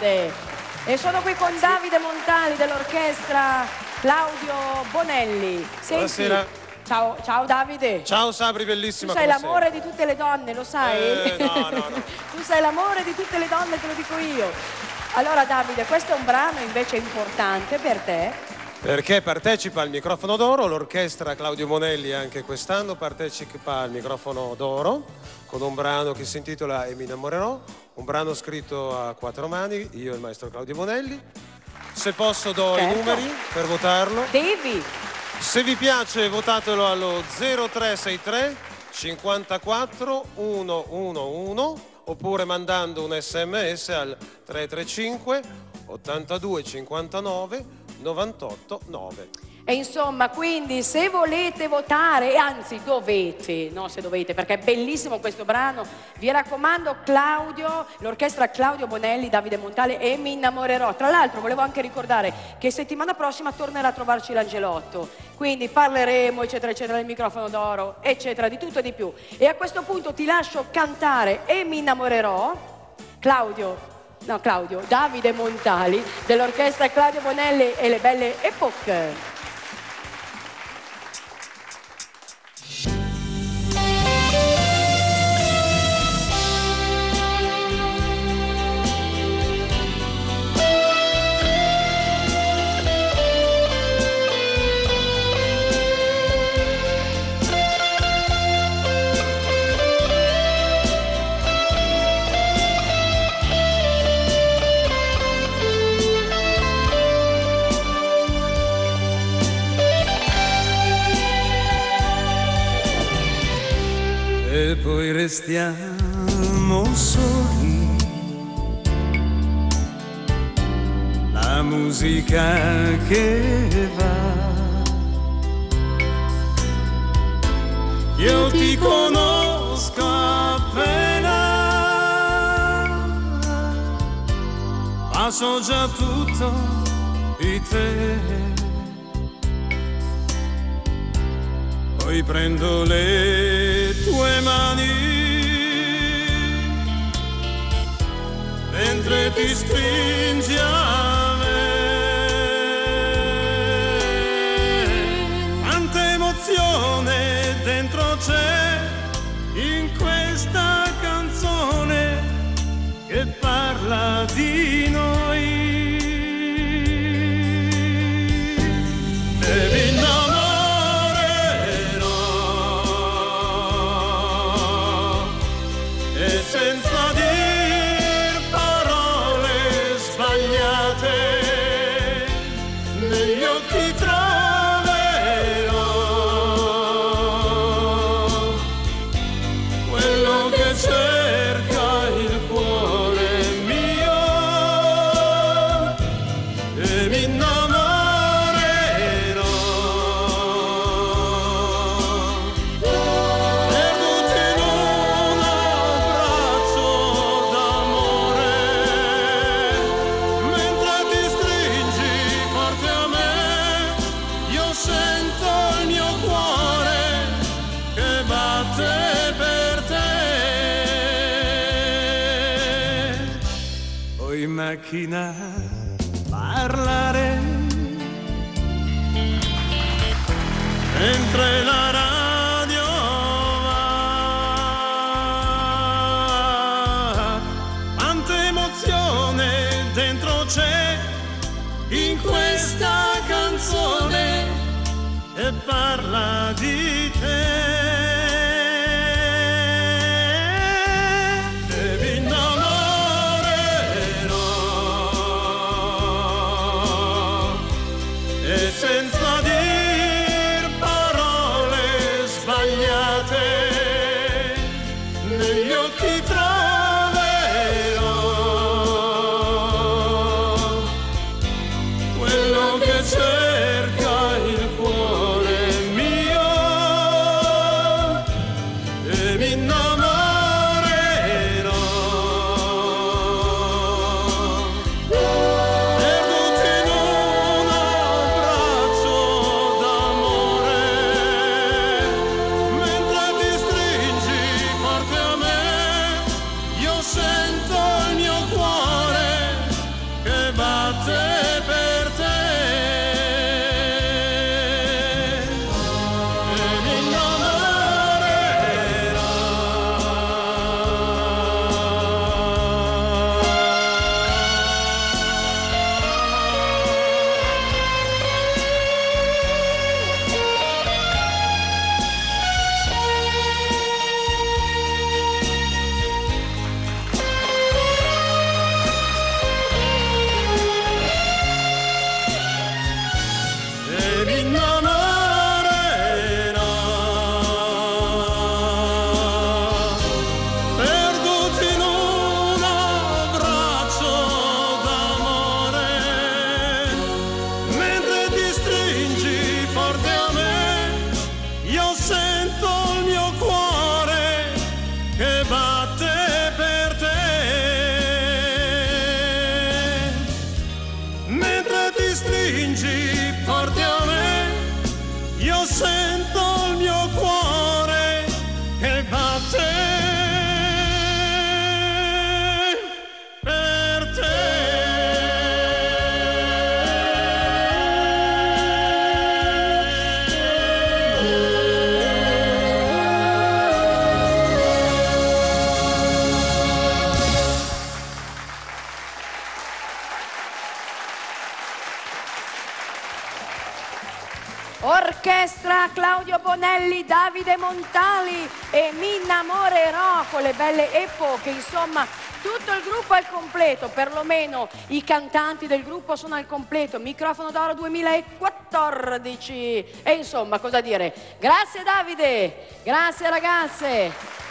Davide. E sono qui con Davide Montali dell'orchestra Claudio Bonelli. Senti, buonasera. Ciao Davide. Ciao Sabri, bellissima. Tu sei l'amore di tutte le donne, lo sai? No. Tu sei l'amore di tutte le donne, te lo dico io. Allora Davide, questo è un brano invece importante per te. Perché partecipa al microfono d'oro, l'orchestra Claudio Bonelli anche quest'anno partecipa al microfono d'oro con un brano che si intitola E mi innamorerò, un brano scritto a quattro mani, io e il maestro Claudio Bonelli. Se posso do i numeri per votarlo. Devi. Se vi piace votatelo allo 0363 54 111 oppure mandando un sms al 335 82 59 98 9. E insomma, quindi se volete votare, anzi dovete, no se dovete, perché è bellissimo questo brano, vi raccomando Claudio, l'orchestra Claudio Bonelli, Davide Montale e Mi innamorerò. Tra l'altro volevo anche ricordare che settimana prossima tornerà a trovarci l'Angelotto, quindi parleremo eccetera eccetera del microfono d'oro, eccetera, di tutto e di più. E a questo punto ti lascio cantare E mi innamorerò, Davide Montali dell'orchestra Claudio Bonelli e le Belle Époque. E poi restiamo soli, la musica che va. Io ti conosco appena, ma so già tutto di te. Poi prendo le tue mani, mentre ti stringi a me. Quanta emozione dentro c'è in questa canzone che parla di noi. Senza dir parole sbagliate, negli occhi troverò quello che cerca il cuore mio e mi innamorerò. Perduti in un abbraccio d'amore, mentre ti stringi forte a me, io sento il mio cuore che batte per te. Poi in macchina parlare, mentre la radio va. Quanta emozione dentro c'è in questa canzone e parla di te. E mi innamorerò e senza dir parole sbagliate, negli occhi troverò quello che cerca il cuore mio ti stringi forte a me, io sento il mio cuore che batte per te. Orchestra Claudio Bonelli, Davide Montali e Mi innamorerò, con le belle epoche, insomma tutto il gruppo è al completo, perlomeno i cantanti del gruppo sono al completo. Microfono d'Oro 2014 e insomma cosa dire. Grazie Davide, grazie ragazze.